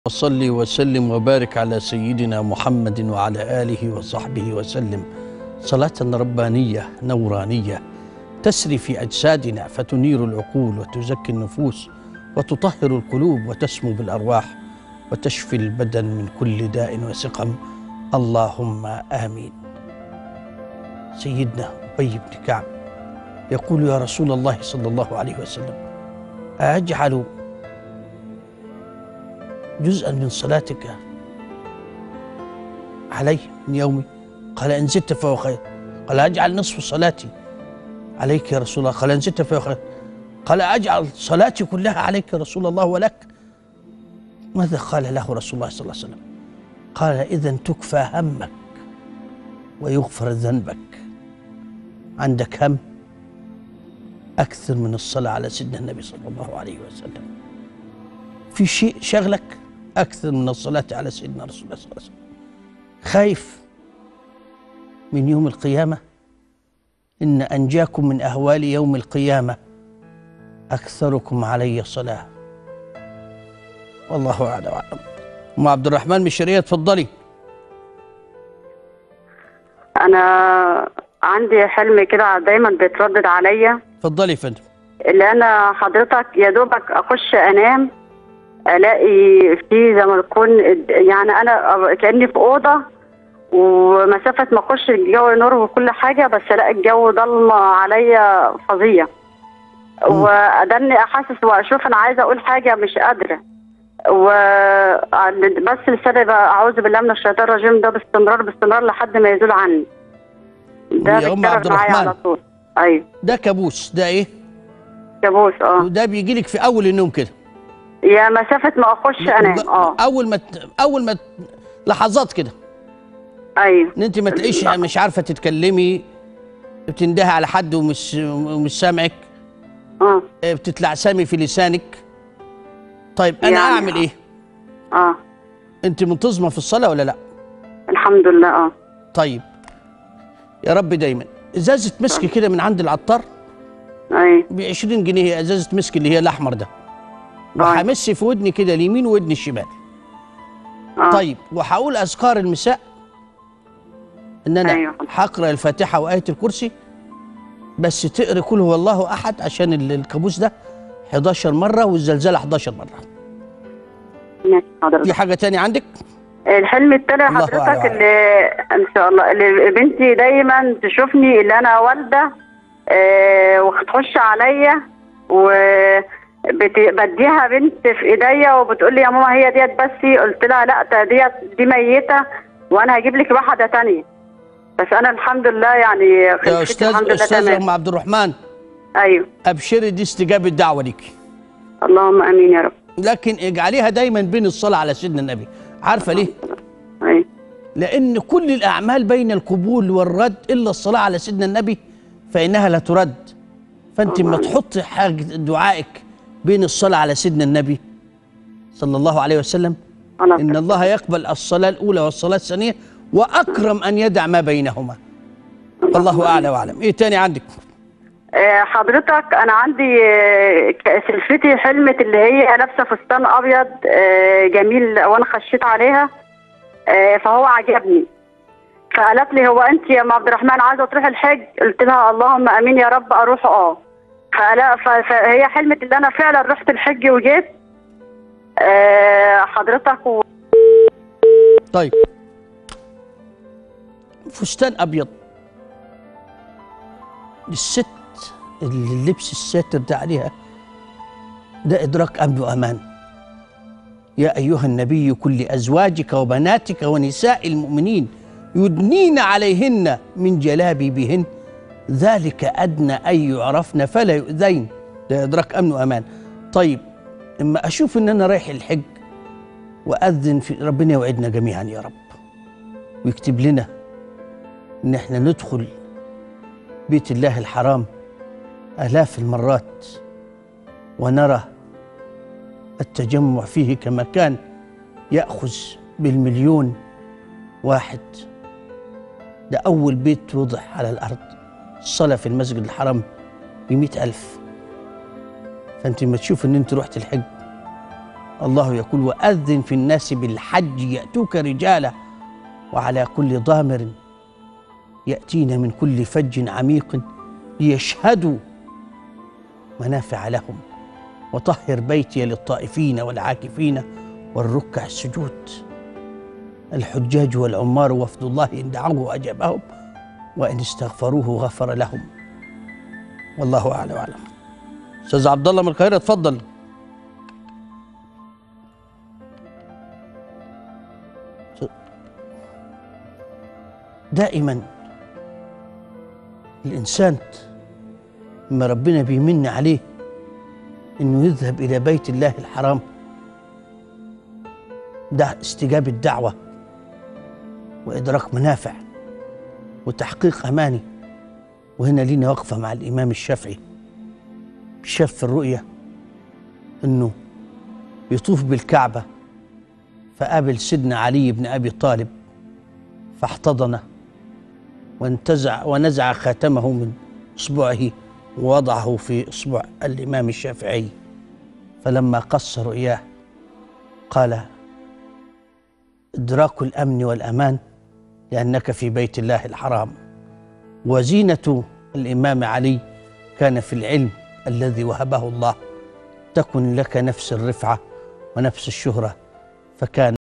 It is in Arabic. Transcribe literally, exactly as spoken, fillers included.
وصلي وسلم وبارك على سيدنا محمد وعلى آله وصحبه وسلم صلاة ربانية نورانية تسري في أجسادنا فتنير العقول وتزكي النفوس وتطهر القلوب وتسمو بالأرواح وتشفي البدن من كل داء وسقم. اللهم آمين. سيدنا أبي بن كعب يقول: يا رسول الله صلى الله عليه وسلم، أجعل جزءا من صلاتك علي من يومي؟ قال: إن زدت فهو خير. قال: أجعل نصف صلاتي عليك يا رسول الله. قال: إن زدت فهو خير. قال: أجعل صلاتي كلها عليك يا رسول الله ولك؟ ماذا قال له رسول الله صلى الله عليه وسلم؟ قال: إذا تكفى همك ويغفر ذنبك. عندك هم؟ أكثر من الصلاة على سيدنا النبي صلى الله عليه وسلم. في شيء شغلك؟ أكثر من الصلاة على سيدنا رسول الله صلى الله عليه وسلم. خايف من يوم القيامة؟ إن أنجاكم من أهوال يوم القيامة أكثركم علي صلاة. والله أعلم وأعلم. أم عبد الرحمن من الشرقية، اتفضلي. أنا عندي حلم كده دايما بيتردد عليا. اتفضلي يا فندم. اللي أنا حضرتك يا دوبك أخش أنام الاقي في زي ما يكون يعني انا كاني في اوضه ومسافه ما اخش الجو نور وكل حاجه، بس الاقي الجو ضلمه عليا فظيع، وادني احسس واشوف انا عايزه اقول حاجه مش قادره، و بس لساني بقى اعوذ بالله من الشيطان الرجيم ده باستمرار باستمرار لحد ما يزول عني. ده يا ام عبد الرحمن على طول. ايوه ده كابوس. ده ايه؟ كابوس. اه وده بيجي لك في اول النوم كده؟ يا مسافه ما اخش انام. اه اول ما ت... اول ما ت... لحظات كده. ايوه ان انت ما تلاقيش مش عارفه تتكلمي، بتندهي على حد ومش ومش سامعك، اه بتتلعثمي في لسانك. طيب انا يعني اعمل ايه؟ اه انت منتظمه في الصلاه ولا لا؟ الحمد لله. اه طيب يا رب دايما ازازه مسك كده من عند العطار. ايوه ب عشرين جنيه ازازه مسك اللي هي الاحمر ده، وهمس في ودني كده اليمين وودني الشمال. آه. طيب وهقول اذكار المساء ان انا أيوة. هقرا الفاتحه وايه الكرسي، بس تقري قل هو الله احد عشان الكابوس ده حداشر مره والزلزال حداشر مره. ماشي حضرتك. في حاجه تاني عندك؟ الحلم التاني حضرتك اللي ان شاء الله اللي بنتي دايما تشوفني اللي انا والده آه وتخش عليا وبديها بنت في ايديا وبتقول لي يا ماما هي ديت، بس قلت لها لا ديت دي ميته وانا هجيب لك واحده تانيه، بس انا الحمد لله يعني يا استاذ الحمد لله استاذه ام عبد الرحمن. ايوه ابشري، دي استجابه دعوه ليكي. اللهم امين يا رب. لكن اجعليها دايما بين الصلاه على سيدنا النبي. عارفه ليه؟ ايوه لان كل الاعمال بين القبول والرد الا الصلاه على سيدنا النبي فانها لا ترد. فانت ما تحطي حاجه دعائك بين الصلاه على سيدنا النبي صلى الله عليه وسلم، ان الله يقبل الصلاه الاولى والصلاه الثانيه واكرم ان يدع ما بينهما. والله اعلى واعلم. ايه تاني عندك؟ حضرتك انا عندي سلفتي حلمت اللي هي لابسه فستان ابيض جميل وانا خشيت عليها فهو عجبني، فقالت لي هو انت يا ام عبد الرحمن عايزه تروحي الحج؟ قلت لها اللهم امين يا رب اروح. اه فهي حلمت ان انا فعلا رحت الحج وجيت حضرتك و... طيب فستان ابيض للست اللي اللبس الساتر ده عليها، ده ادراك امن وامان. يا ايها النبي كل ازواجك وبناتك ونساء المؤمنين يدنين عليهن من جلابيبهن ذلك ادنى ان يعرفن فلا يؤذين. ده ادراك امن وامان. طيب اما اشوف ان انا رايح الحج واذن في ربنا يوعدنا جميعا يا رب ويكتب لنا ان احنا ندخل بيت الله الحرام آلاف المرات ونرى التجمع فيه كما كان يأخذ بالمليون واحد. ده أول بيت وضع على الأرض، الصلاة في المسجد الحرام بمئة ألف. فأنت ما تشوف إن أنت رحت الحج الله يقول وأذن في الناس بالحج يأتوك رجالا وعلى كل ضامر يأتين من كل فج عميق ليشهدوا منافع لهم وطهر بيتي للطائفين والعاكفين والركع السجود. الحجاج والعمار وفد الله إن دعوه أجابهم وإن استغفروه غفر لهم. والله أعلى وأعلم. أستاذ عبد الله من القاهرة اتفضل. دائما الإنسان لما ربنا بيمن عليه إنه يذهب إلى بيت الله الحرام ده استجابة دعوة وإدراك منافع وتحقيق أماني. وهنا لينا وقفة مع الإمام الشافعي، شاف في الرؤية إنه يطوف بالكعبة فقابل سيدنا علي بن أبي طالب فاحتضنه وانتزع ونزع خاتمه من إصبعه ووضعه في إصبع الإمام الشافعي. فلما قص رؤياه قال إدراك الأمن والأمان لأنك في بيت الله الحرام. وزينة الإمام علي كان في العلم الذي وهبه الله، تكن لك نفس الرفعة ونفس الشهرة، فكان